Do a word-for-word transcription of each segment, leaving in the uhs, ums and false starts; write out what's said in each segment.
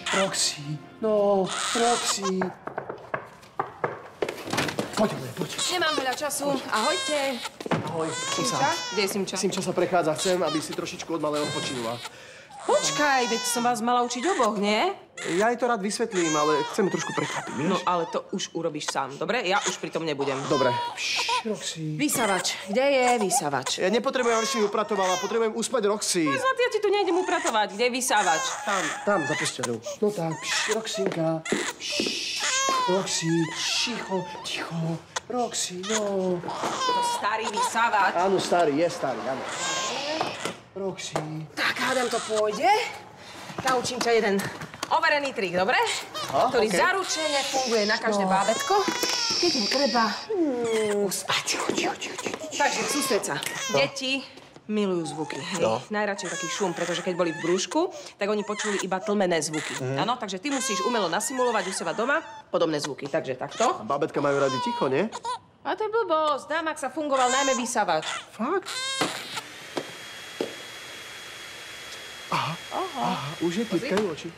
Roxy, no, Roxy. Poď, poď. Nemám veľa času. Ahojte. Ahoj, Simča? Kde je Simča? Simča sa prechádza. Chcem, aby si trošičku od malého odpočinula. Počkaj, veď som vás mala učiť oboch, nie? Ja jej to rád vysvetlím, ale chcem ju trošku prekvapiť, vieš? No, ale to už urobíš sám, dobre? Ja už pri tom nebudem. Dobre. Pšš, Roxy. Vysavač. Kde je vysavač? Ja nepotrebujem, aby si ju upratovala, potrebujem uspať Roxy. No, zlatý, ja ti tu nejdem upratovať. Kde je vysavač? Tam, tam, za posťaľou. No tak, pšš, Roxinka. Pšš, Roxy, ticho, ticho. Roxy, no. To starý vysavač. Áno, starý, je starý, áno. Roxy. Tak, hádam, to pôjde. Naučím ťa jeden overený trik, dobre? A, ktorý okay. zaručene funguje na každé no. bábätko, keď mu treba mm. uspať. Takže, sústreď sa. No. Deti milujú zvuky. Hej. No. Najradšej taký šum, pretože keď boli v brúšku, tak oni počuli iba tlmené zvuky. Áno, mm. takže ty musíš umelo nasimulovať u seba doma podobné zvuky. Takže takto. A bábätka majú radi ticho, nie? A to je blbosť. Na Maxa fungoval najmä vysavač. Fakt? Aha, aha, aha, už je klikajú oči.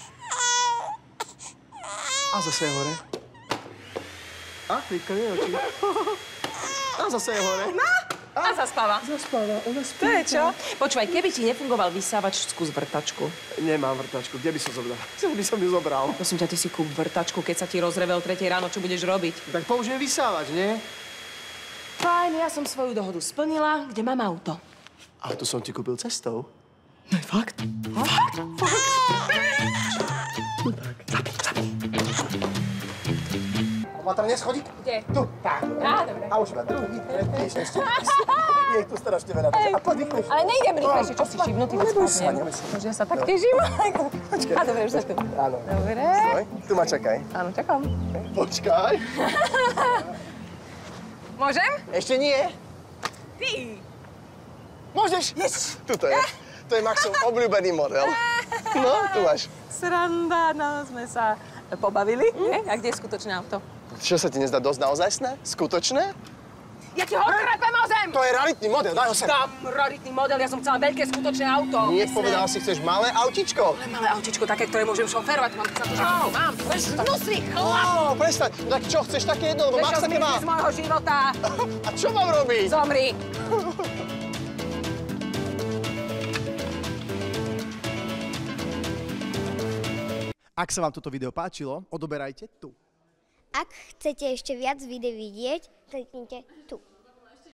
A zase je hore. A klikajú oči. A zase je hore. No, a zaspáva. Zaspáva, ona spí. To je čo? Počúvaj, keby ti nefungoval vysávač, skús vrtačku. Nemám vrtačku, kde by som zobral? Kde by som ju zobral? Prosím ťa, ty si kúp vrtačku, keď sa ti rozreve o tretej ráno, čo budeš robiť? Tak použijem vysávač, nie? Fajn, ja som svoju dohodu splnila. Kde mám auto? A tu som ti kúpil cestou. No je fakt? Fakt? Fakt? No tak. Zapí, zapí. Opatrne, schodík. Kde? Tu, tak. Á, dobre. A už iba druhý, tretí, ešte. Je ich tu strašne veľa. A poď rýchlejšie. Ale nejdem rýchlejšie, čo si šibnutý, veď spadnem. Že ja sa tak teším. Á, dobre, už sa tu. Áno. Dobre. Stoj, tu ma čakaj. Áno, čakám. Počkaj. Môžem? Ešte nie. Ty. Môžeš. Yes. Tuto je. To je Maxov obľúbený model. No, tu máš. Sranda, no sme sa pobavili. Mm. A kde je skutočné auto? Čo sa ti nezdá dosť naozajstné? Skutočné? Ja ti ho trepem o zem! To je raritný model, daj ho sem. Tam raritný model, ja som chcela veľké skutočné auto. Nie, povedala si, chceš malé autičko. Ale malé autičko, také, ktoré môžem šoférovať. Mám sa to, že oh, mám. Hnusný chlap! Ó, prestaň. Tak čo, chceš také jedno, lebo Max také má. z môjho života. A čo mám robiť? Zomri. Ak sa vám toto video páčilo, odoberajte tu. Ak chcete ešte viac videí vidieť, kliknite tu.